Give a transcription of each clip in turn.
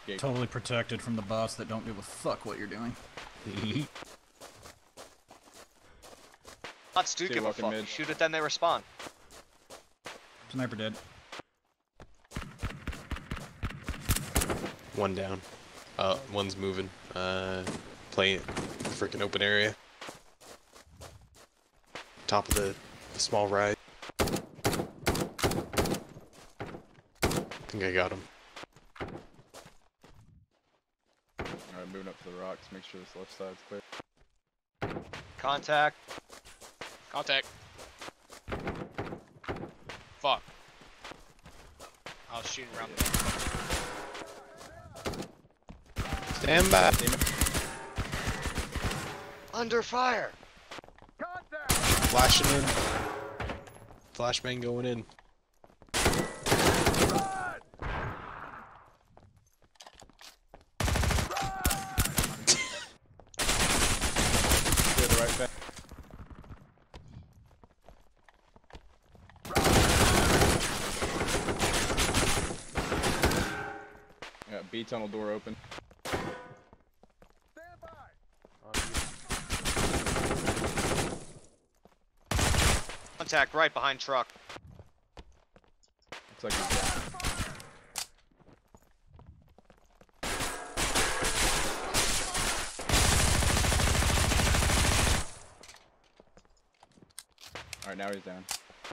gate. Totally protected from the boss that don't give a fuck what you're doing. Bots do give a fuck. You shoot at them, they respawn. Sniper dead. One down. One's moving. Playing freaking open area. Top of the small ride. I think I got him. Alright, moving up to the rocks. Make sure this left side's clear. Contact. Contact. Fuck. I was shooting around the... Stand by. Under fire. Flashing in. Flashbang going in. The right fence. Yeah, B tunnel door open. Contact right behind truck. Looks like he's down. Alright, now he's down.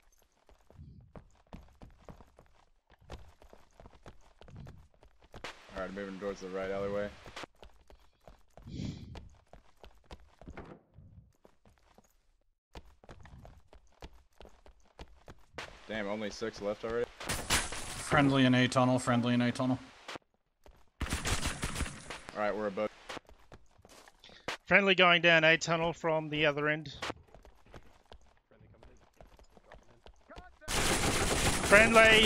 Alright, moving towards the right alleyway. Damn, only 6 left already. Friendly in A tunnel, friendly in A tunnel. Alright, we're above. Friendly going down A tunnel from the other end. Friendly!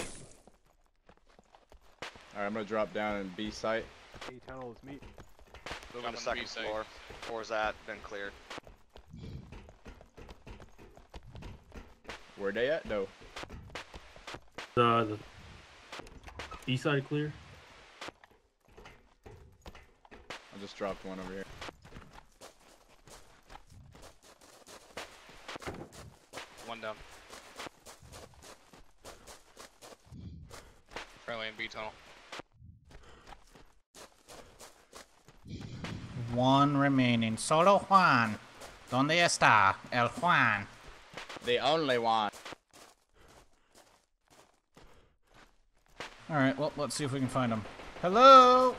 Alright, I'm gonna drop down in B site. A tunnel is meat. Moving to second floor. Floor's that, been cleared. Where they at? No. The east side clear. I just dropped one over here. One down. Friendly in B tunnel. One remaining. Solo Juan. ¿Dónde está el Juan? The only one. Alright, well, let's see if we can find him. Hello?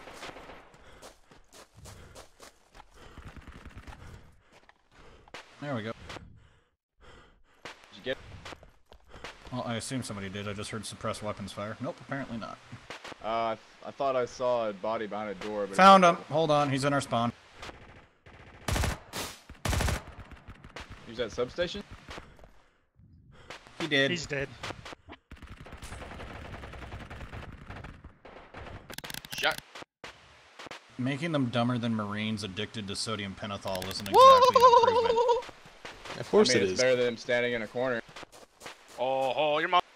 There we go. Did you get it? Well, I assume somebody did. I just heard suppressed weapons fire. Nope, apparently not. I thought I saw a body behind a door, but Found him. Hold on, he's in our spawn. Use that substation? He did. He's dead. Shot. Making them dumber than Marines addicted to sodium pentothal isn't exactly an improvement. Of course I mean, it it's is. better than him standing in a corner. Oh, your mom.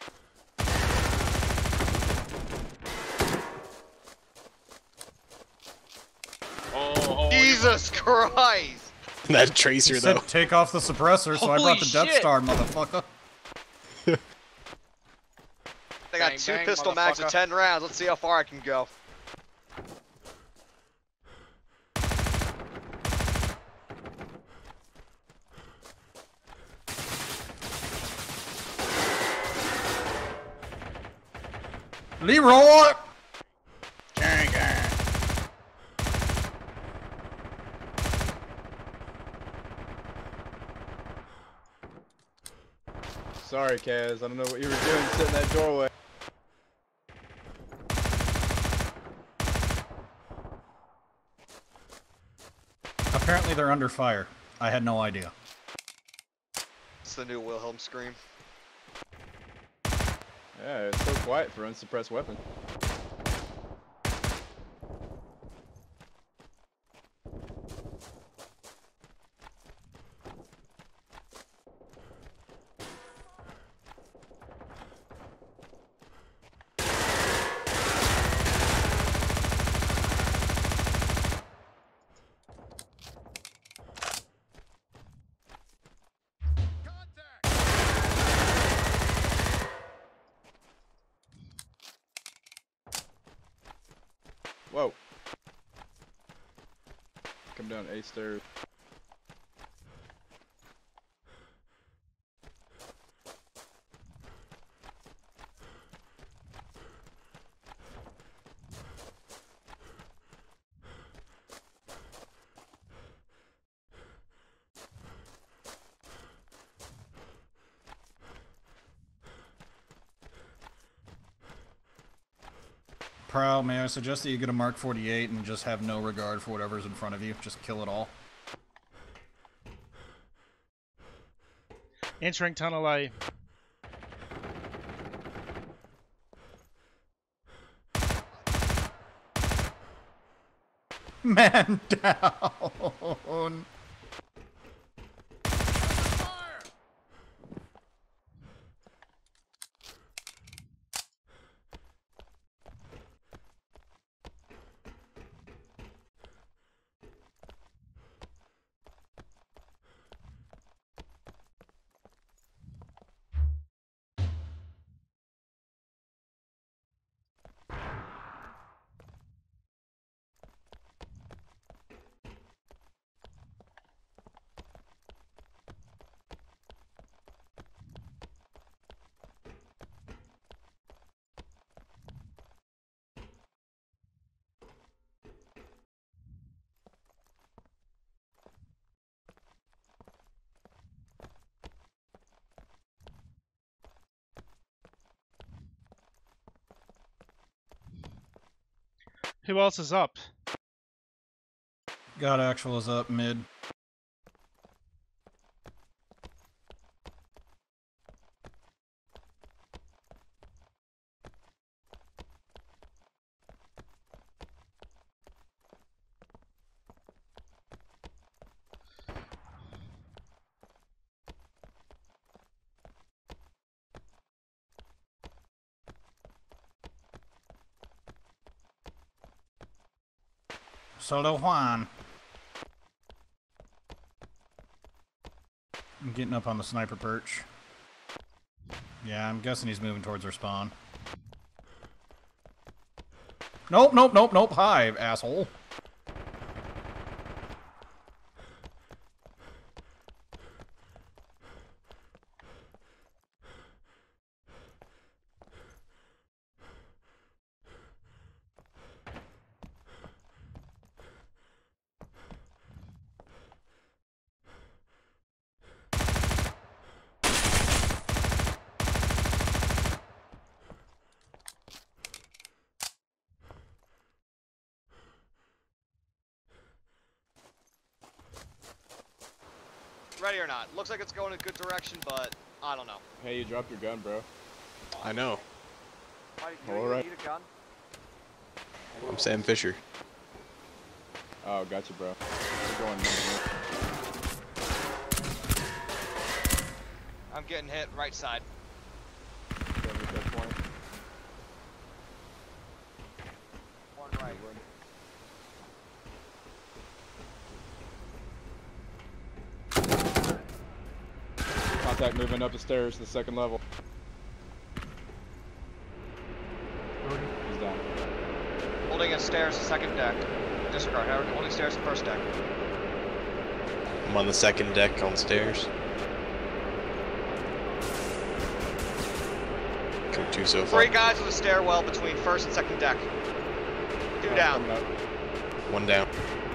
Oh, Jesus Christ! That tracer He though. said take off the suppressor, so I brought the Death shit. Star, motherfucker. They got Bang, 2 bang, pistol mags of motherfucker. 10 rounds. Let's see how far I can go. Leroy! Sorry, Kaz. I don't know what you were doing sitting in that doorway. Apparently they're under fire. I had no idea. It's the new Wilhelm scream. Yeah, it's so quiet for unsuppressed weapon. Whoa. Come down A stairs. Prowl, may I suggest that you get a Mark 48 and just have no regard for whatever's in front of you? Just kill it all. Entering tunnel A. Man down! Who else is up? God actual is up mid. Solo Juan. I'm getting up on the sniper perch. Yeah, I'm guessing he's moving towards our spawn. Nope, nope, nope, nope. Hi, asshole. Ready or not? Looks like it's going in a good direction, but I don't know. Hey, you dropped your gun, bro. I know. Alright. Need a gun? I'm Sam Fisher. Oh, gotcha, bro. We're going I'm getting hit right side. One right. Contact moving up the stairs to the second level. He's down. Holding at stairs, second deck. Disregard, Howard. Holding stairs, first deck. I'm on the second deck on stairs. Come two so far. 3 guys with a stairwell between first and second deck. 2 down. Coming up. One down.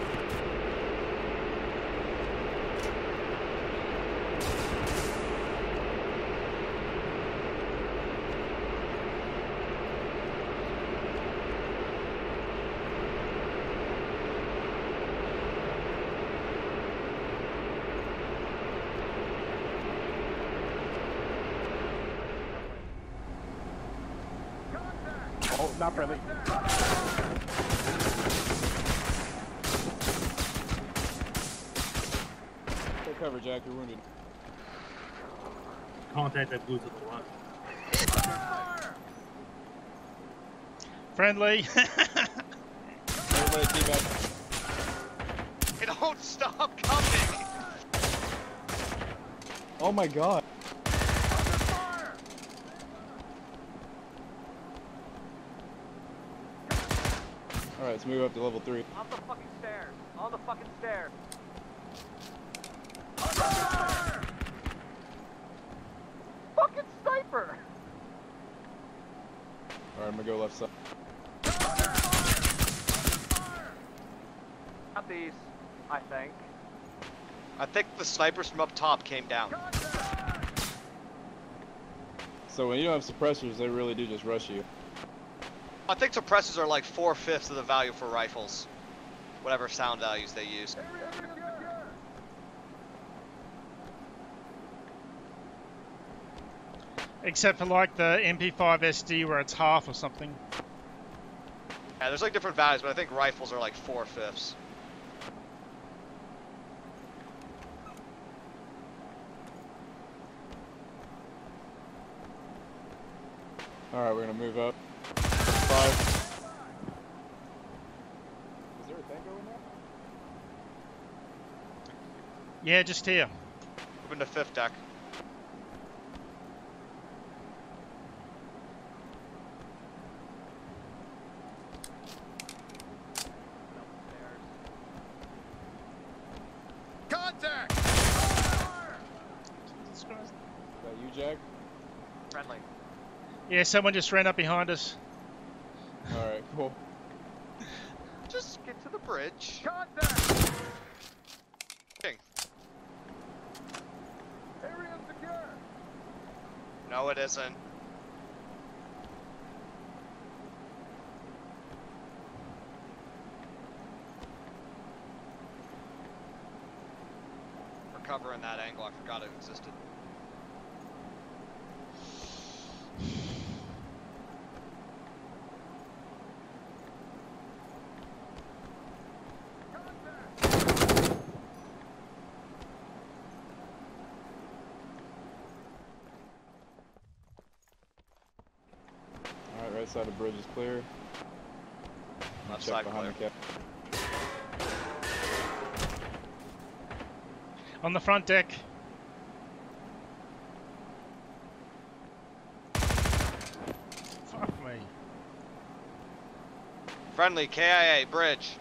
Oh, not friendly. Take cover, Jack. You're wounded. Contact that blue to the left. Friendly. Everybody keep up. They don't stop coming! Oh my god. Alright, Alright, let's move up to level 3. On the fucking stairs. On the fucking stairs. Fucking sniper! Alright, I'm gonna go left side. Got these, I think. I think the snipers from up top came down. So when you don't have suppressors, they really do just rush you. I think suppressors are like 4/5 of the value for rifles. Whatever sound values they use. Except for like the MP5 SD where it's half or something. Yeah, there's like different values, but I think rifles are like 4/5. Alright, we're gonna move up. 5. Is there a tango in there? Yeah, just here. Moving to 5th deck. Contact! Is that you, Jack? Friendly. Yeah, someone just ran up behind us. Alright, cool. Just get to the bridge. Contact! King. Area secure! No, it isn't. We're covering that angle. I forgot it existed. Alright, right side of bridge is clear. Left Check side behind clear. the cap. On the front deck. Fuck me. Friendly, KIA, bridge.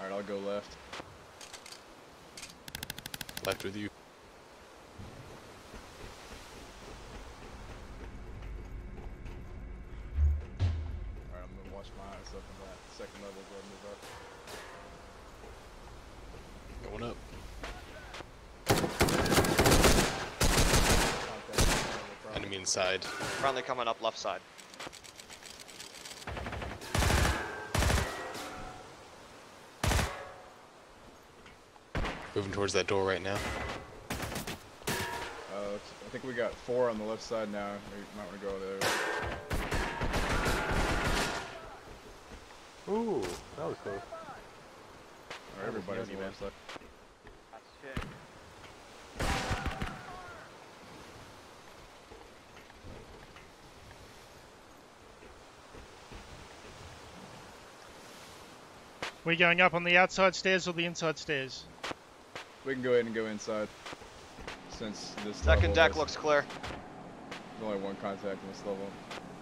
Alright, I'll go left. Left with you. Alright, I'm gonna watch my eyes up in that second level where I move up. Going up. Contact. Enemy inside. Friendly coming up left side. Moving towards that door right now. I think we got 4 on the left side now. We might want to go there. Ooh, that was close. Alright, everybody's on the left side. That's shit. We going up on the outside stairs or the inside stairs? We can go ahead and go inside. Since this Second level deck has- looks clear. There's only 1 contact in this level.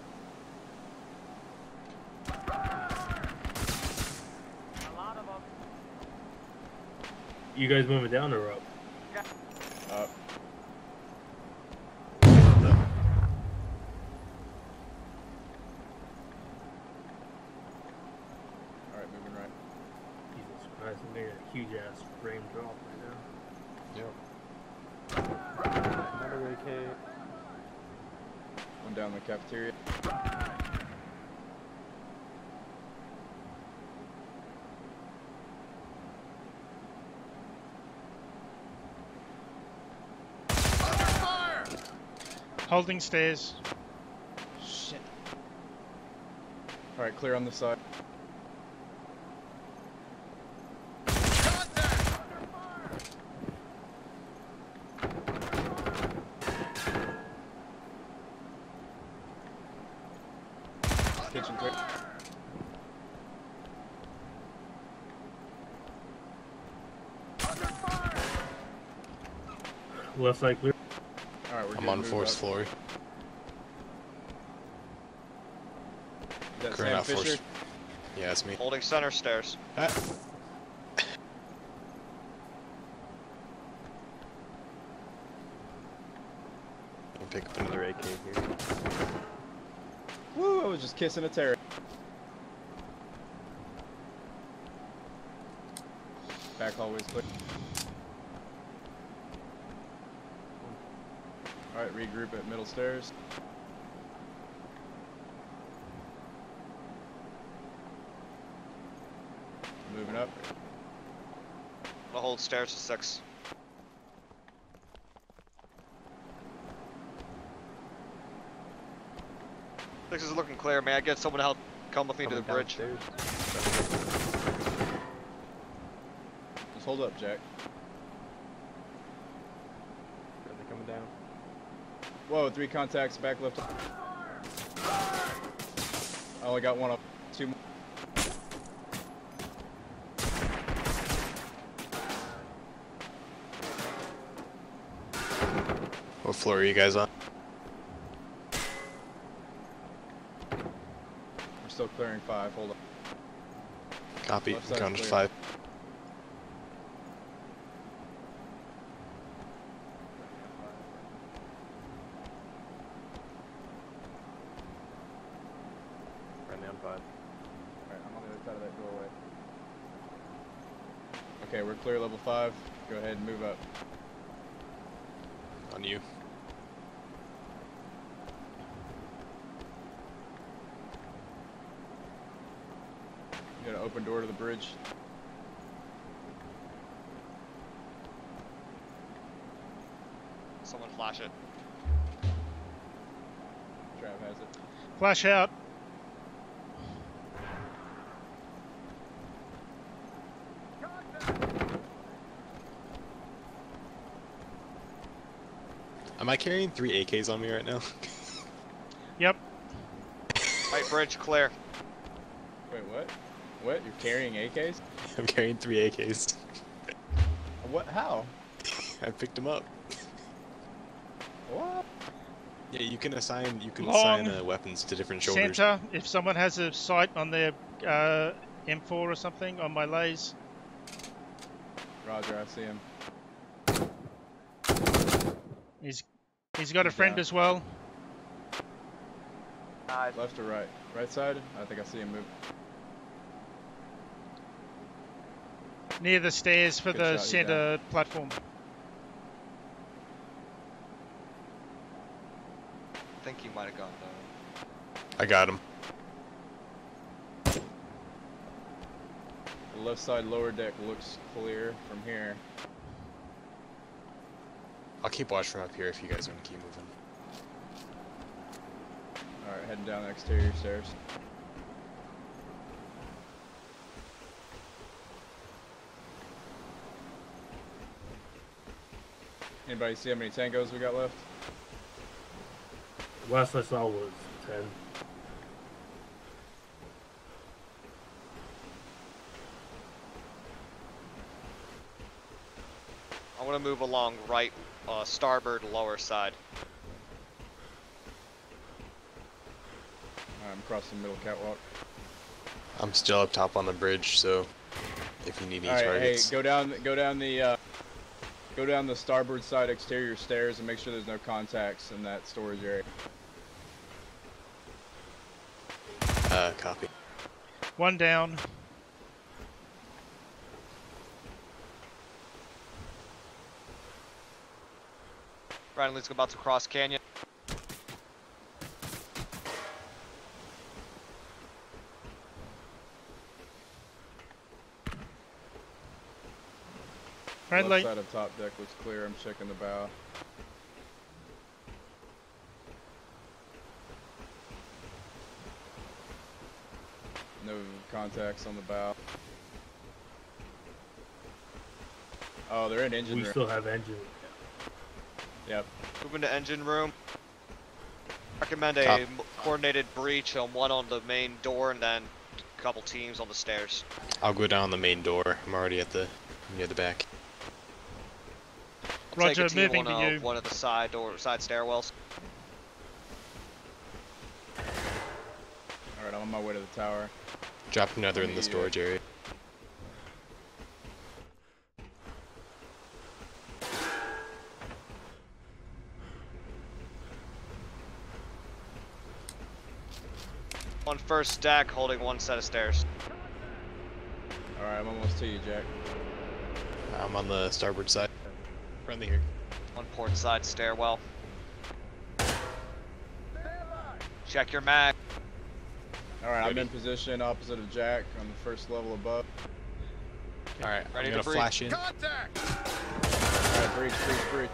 A lot of them. You guys moving down or up? Up. Alright, moving right. Jesus Christ, I'm getting a huge ass frame drop right now. Another AK. One down the cafeteria. Holding stairs. Shit. Alright, clear on the side. Kitchen clear. Left side clear. Alright, we're I'm good, on move fourth up. floor. Is that Current Sam out Fisher? force. Yeah, that's me. Holding center stairs. Ah. I'll pick up another AK here. Woo, I was just kissing a terror. Back hallways clear. Alright, regroup at middle stairs. Moving up. I'll hold stairs to 6. Six is looking clear. May I get someone to help come with me to the bridge? Just hold up, Jack. Are they coming down? Whoa, 3 contacts, back left. I only got 1 up. 2 more. What floor are you guys on? We're still clearing 5, hold up. Copy. Left side Count to clear. 5. Right down 5. Alright, I'm on the other side of that doorway. Okay, we're clear level 5. Go ahead and move up. On you. You got an open door to the bridge. Someone flash it. Trav has it. Flash out. Am I carrying 3 AKs on me right now? Yep. Right bridge clear. Wait, what? What? You're carrying AKs? I'm carrying 3 AKs. What? How? I picked them up. What? Yeah, you can assign Long. weapons to different shoulders. Center. If someone has a sight on their M4 or something on my lays, Roger, I see him. He's got a He's friend down. as well. Nice. Left or right? Right side? I think I see him move. Near the stairs for Good the shot, he's center platform. I think he might have gone down. I got him. The left side lower deck looks clear from here. I'll keep watch from up here if you guys want to keep moving. Alright, heading down the exterior stairs. Anybody see how many tangos we got left? Last I saw was 10. I want to move along right, starboard lower side. Alright, I'm across the middle catwalk. I'm still up top on the bridge, so if you need any Alright, hey, targets. go down the starboard side exterior stairs and make sure there's no contacts in that storage area. Copy. One down. Friendly's about to cross canyon. Friendly. Left side of top deck looks clear. I'm checking the bow. No contacts on the bow. Oh, they're in engine We room. still have engine. Yep. Moving to engine room. Recommend a Cop. coordinated breach on one on the main door and then a couple teams on the stairs. I'll go down the main door. I'm already at the near the back. I'll Roger, take a team moving on, to you. one of the side stairwells. Alright, I'm on my way to the tower. Drop another in the Yeah. storage area. On first deck, holding one set of stairs. Alright, I'm almost to you, Jack. I'm on the starboard side. Friendly here. On port side stairwell. Check your mag. Alright, I'm Ready. in position opposite of Jack on the first level above. Alright, Ready I'm to gonna breach. flash in. Alright, breach.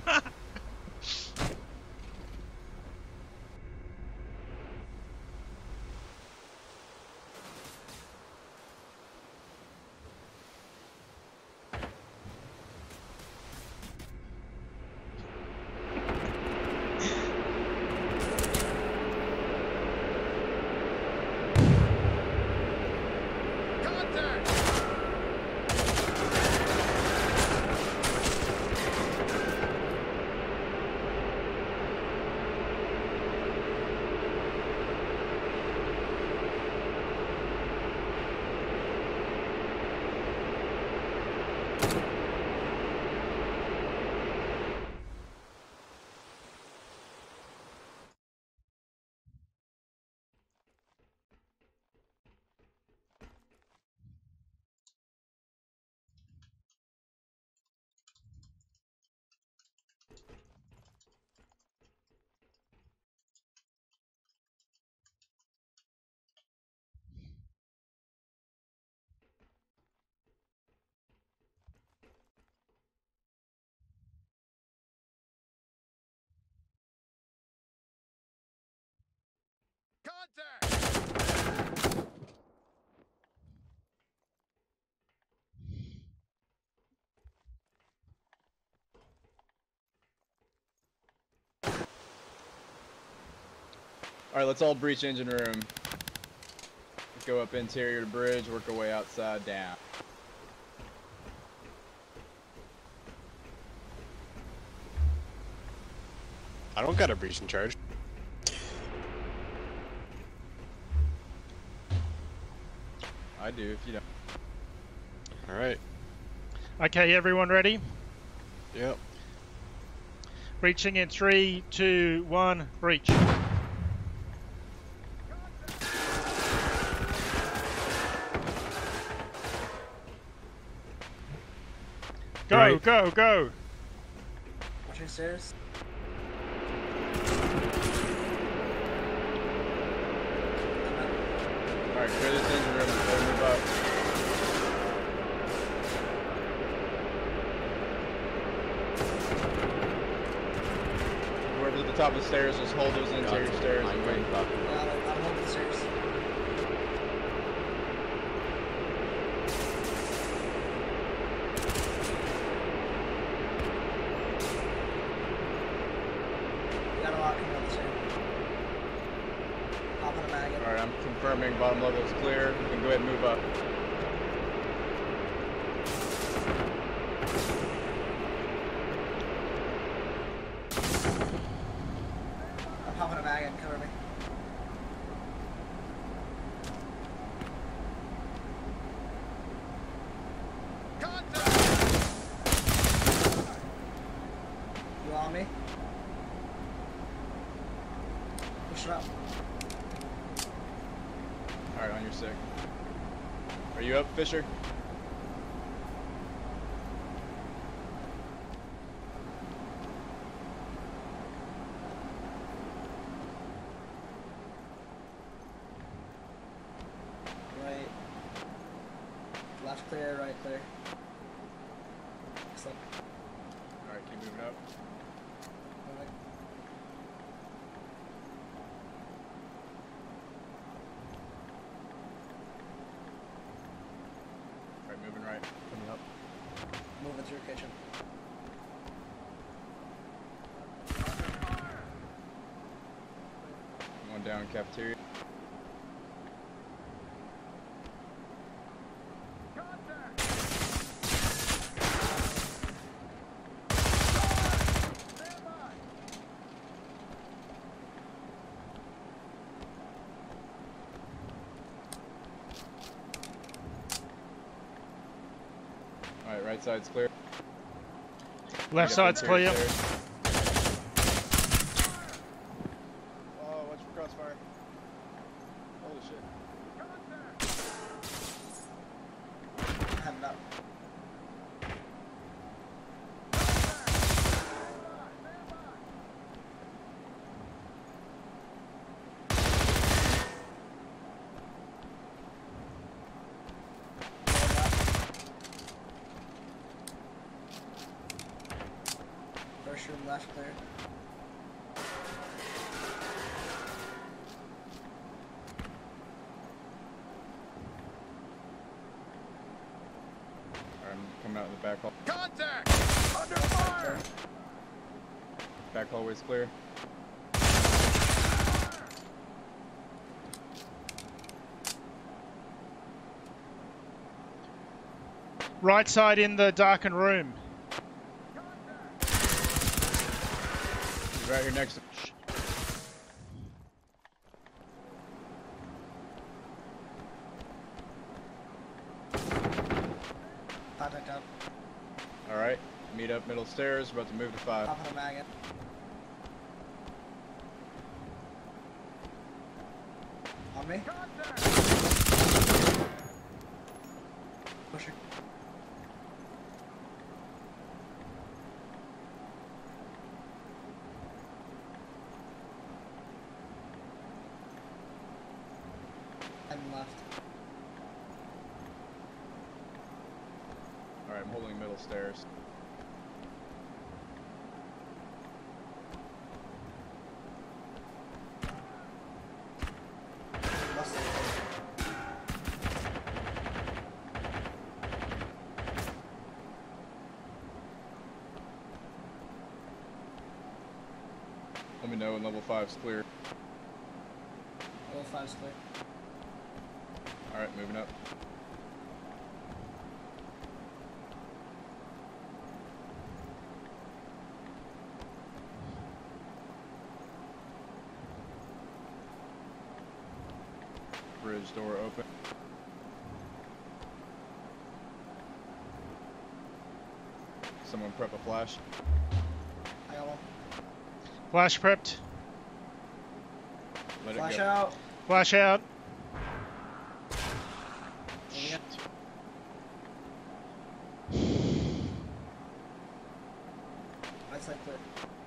Alright, let's all breach engine room. Let's go up interior to bridge, work our way outside down. I don't got a breach in charge. I do, if you don't. Alright. Okay, everyone ready? Yep. Breaching in 3, 2, 1, breach. Go, Right. go, go! Watching stairs. Alright, clear this engine room before we move up. Whoever's at the top of the stairs, just hold those interior stairs and wait. I'm holding the stairs. We got a lot coming up the stairs. Pop in a mag. Alright, I'm confirming bottom level is clear. You can go ahead and move up. I'm popping a mag and cover me. You on me? Push it up. Alright, on your sick. Are you up, Fisher? Right. Left clear, right clear. Excellent. Alright, keep moving up. Alright. Alright, moving right. Coming up. Moving through kitchen. One down, cafeteria. Alright, right side's clear. Left Yep, side's interior clear. stairs. Oh, watch for crossfire. Holy shit. Heading up. First room left clear. Alright, I'm coming out of the back hall. Contact! Under fire! Back hallway's clear. Right side in the darkened room. He's right here next to Contact up. Alright, meet up middle stairs, about to move to 5. Popping a mag in. On me? Pushing. And left. Alright, I'm holding middle stairs. Left. Let me know when level 5's clear. Level 5's clear. Alright, moving up. Bridge door open. Someone prep a flash. I got one. Flash prepped. Let Flash it go. out. Flash out. Yeah. Right side clear.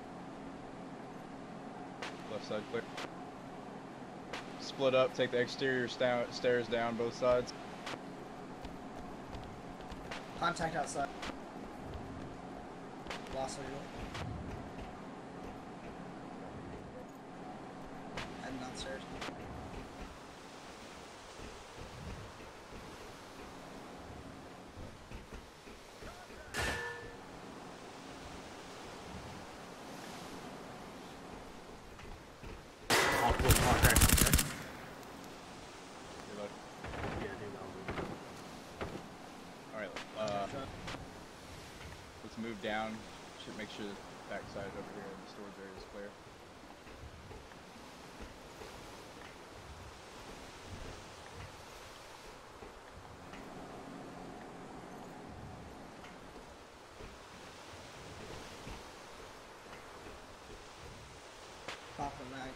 Left side clear. Split up. Take the exterior stairs down both sides. Contact outside. Lost visual. Heading downstairs. All full contact on there. Reload. Yeah, dude, that was Alright, Shot. let's move down. Should make sure the backside over here in the storage area is clear. Pop the mag.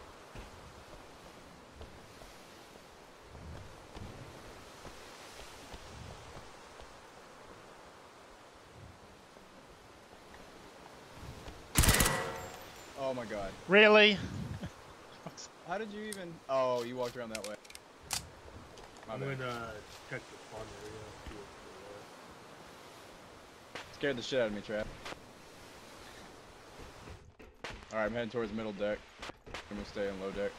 Oh my god. Really? How did you even... Oh, you walked around that way. My I'm bad. gonna check the spawn area. See what's Scared the shit out of me, Trap. Alright, I'm heading towards middle deck. I'm gonna stay in low deck.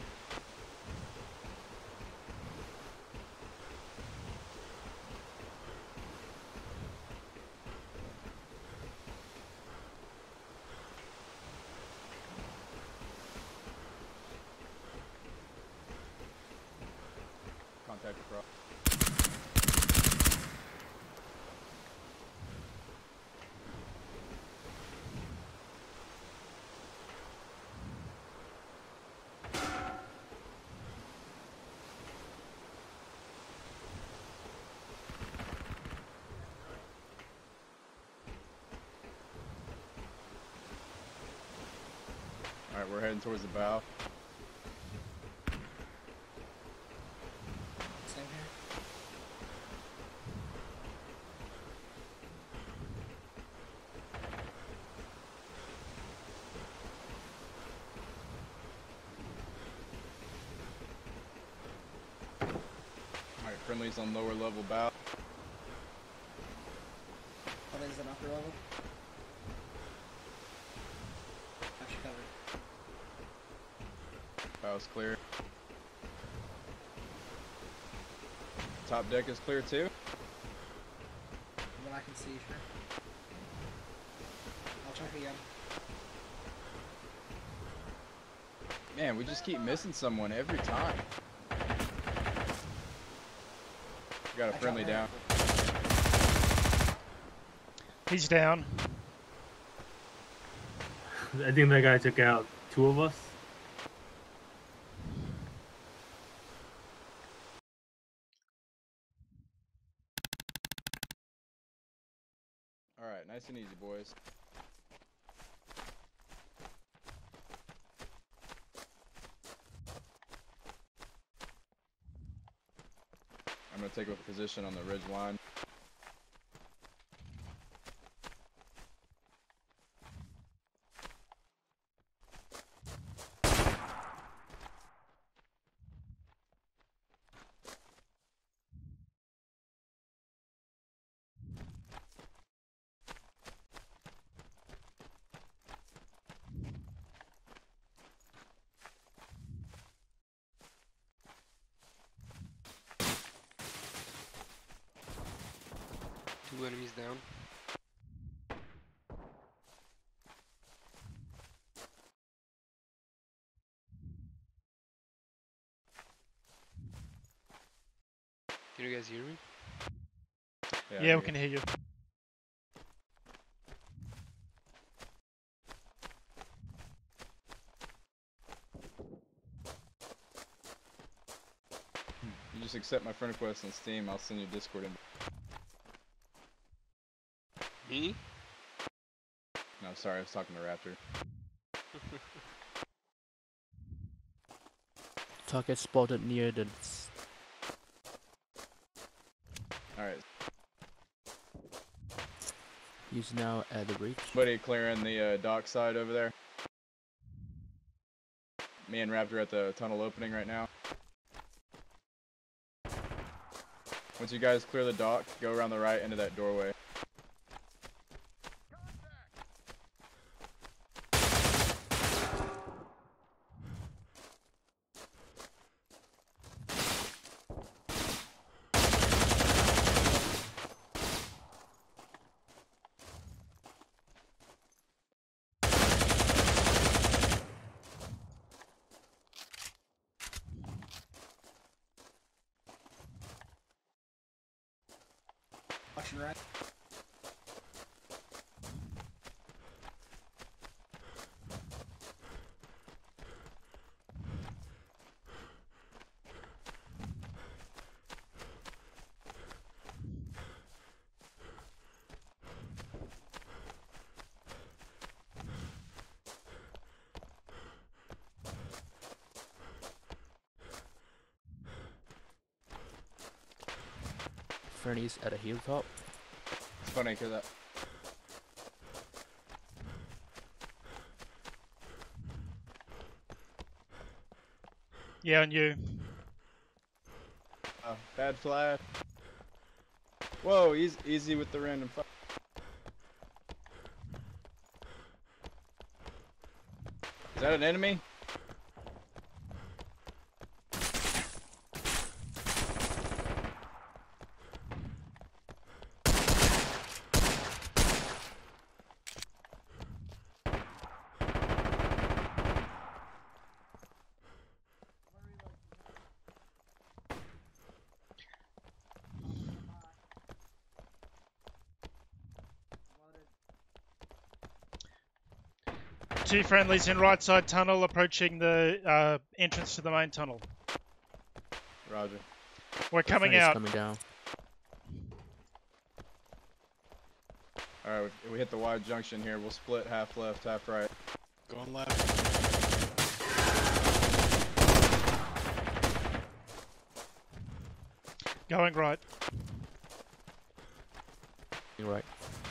Contact across. Alright, we're heading towards the bow. Same here. Alright, friendlies on lower level bow. What is an upper level? Actually covered. Bow's clear. Top deck is clear too. From what I can see, sure. I'll check again. Man, we just keep missing someone every time. We got a I friendly shot down. He's down. I think that guy took out 2 of us. Alright, nice and easy, boys. I'm gonna take a position on the ridge line. Two enemies down. Can you guys hear me? Yeah, we can hear you. You just accept my friend request on Steam, I'll send you Discord in. Me? sorry, I was talking to Raptor. Target spotted near the. Alright, He's now at the breach. somebody clearing the dock side over there. Me and Raptor at the tunnel opening right now. Once you guys clear the dock, go around the right into that doorway. Watching right. Friendly's at a hilltop. It's funny because Yeah, on you. bad flash. Whoa, easy with the random fire. Is that an enemy? Two friendlies in right side tunnel approaching the entrance to the main tunnel. Roger. We're coming Friendly's out. coming down. Alright, we hit the wide junction here. We'll split half left, half right. Going left. Going right. You're right.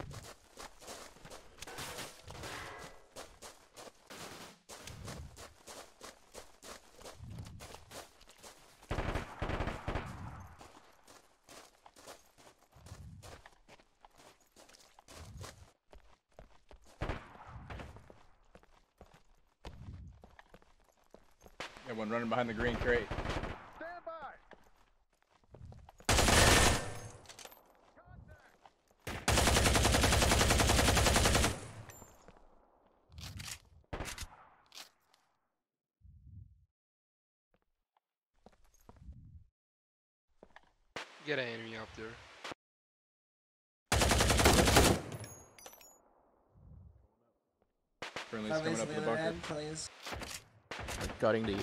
Got one running behind the green crate. Get an enemy up there. Friendly's coming up to the bunker. Guarding the.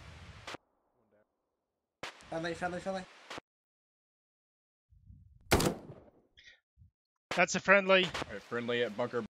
Friendly. That's a friendly. Alright, friendly at bunker.